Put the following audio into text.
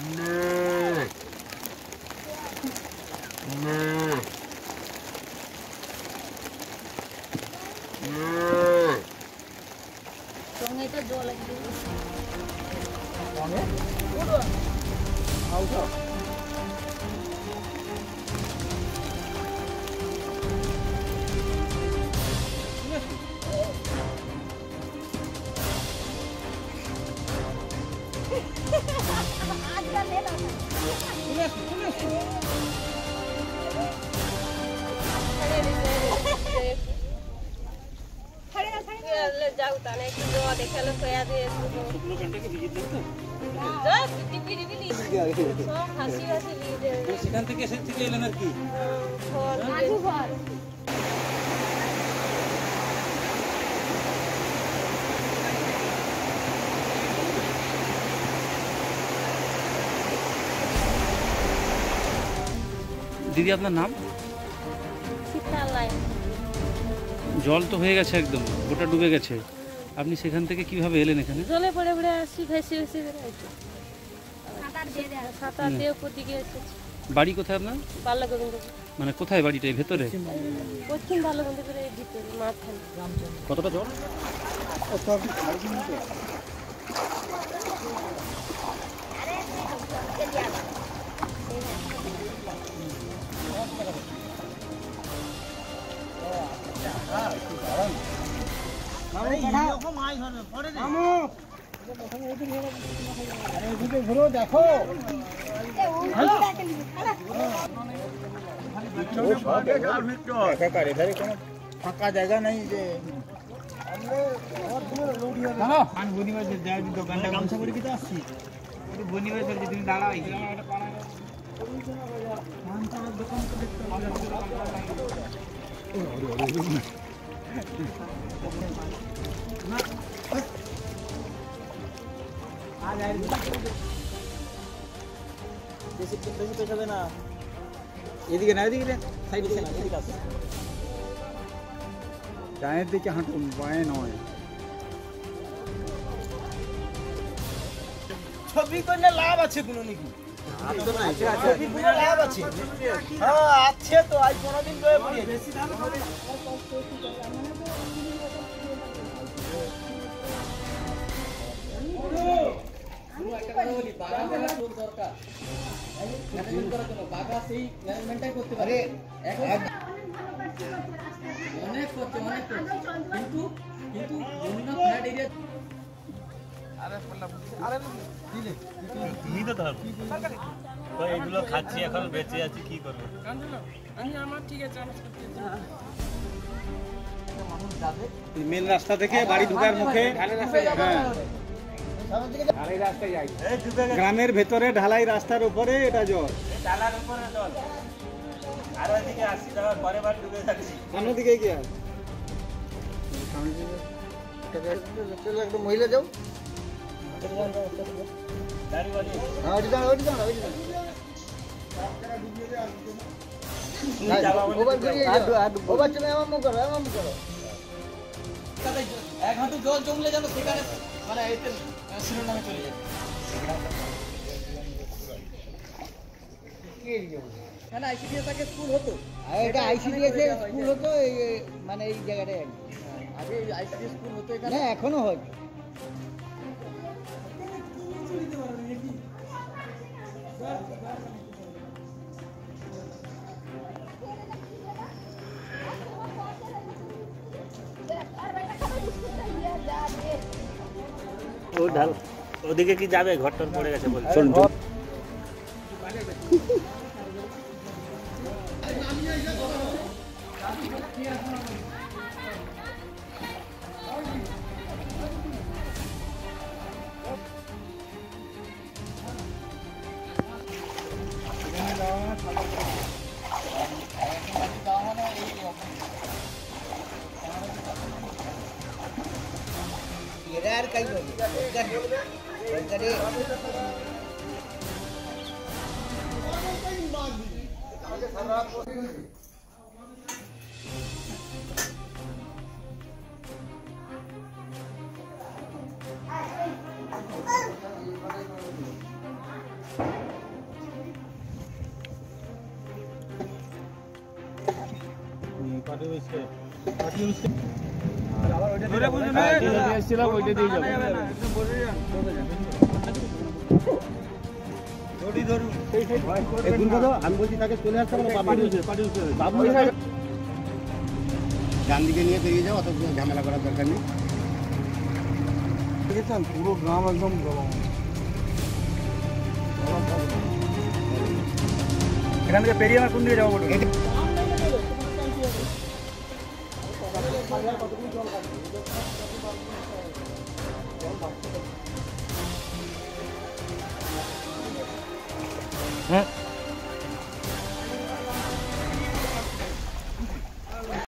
দিদি আপনার নাম? জল তো হয়ে গেছে, একদম গোটা ডুবে গেছে, আপনি সেখান থেকে কিভাবে এলেন এখানে? জলে পড়ে পড়ে আসছি, ভেসে ভেসে সাঁতার দিয়ে উপর দিকে এসেছি। বাড়ি কোথায় আপনার? বাল্যগোবিন্দপুর। মানে কোথায় বাড়িটা, এই ভেতরে? পশ্চিম বাল্যগোবিন্দপুরের ভিতরে মাঝখানে। কতটা জল? দেখো এধারে কোনো ফাঁকা জায়গা নেই যে দোকানটা গামছা করে দিতে আসছি, বনিবাই চলছে, তুমি দাঁড়াই বেশি পেছাবে না, এদিকে না, এদিকে সাইড এদিকে আসে, ডায়ের দিকে হাঁটুন, বাঁয়ে নয়। ছবি করলে লাভ আছে কোনো নাকি? লাভ আছে, হ্যাঁ আছে তো, আজ 15 দিন ধরে পড়ে বেশি দাম একটা কথা বলি, বাগা মেলা খুব দরকার, ম্যানেজমেন্ট করার জন্য বাগা সেই ম্যানেজমেন্টটাই করতে পারে। অনেক করছে, অনেক করছে, কিন্তু কিন্তু বন্যা ফ্ল্যাট এরিয়া তো এগুলো খাচ্ছি, এখন বেঁচে আছি, কি করবো? মেন রাস্তা থেকে বাড়ি ঢোকার মুখে গ্রামের ভেতরে ঢালাই রাস্তার উপরে এটা জল, ডালার উপরে জল, আর ওইদিকে আসছি, যাওয়ার পরে বার ডুবে যাচ্ছি। সামনের দিকে কি আর একটু মহিলা যাও, এক হাঁটু জল জমলে যেন সেখানে মানে শিরোনামে চলে যায়। আইসিডিএস আগে স্কুল হতো, এটা আইসিডিএস এর স্কুল হতো, মানে এই জায়গাটায় আগে আইসিডিএস স্কুল হতো এখানে, এখনো হয়। ওদিকে কি যাবে? ঘরটর পড়ে গেছে বলছে। यार कई लोग আমি বলছি তাকে চলে আসতে ডান দিকে নিয়ে বেরিয়ে যাও, অত ঝামেলা করার দরকার নেই। দেখেছেন পুরো গ্রাম একদম এখান থেকে পেরিয়ে আমরা কোন দিকে যাবো বলুন? হ্যাঁ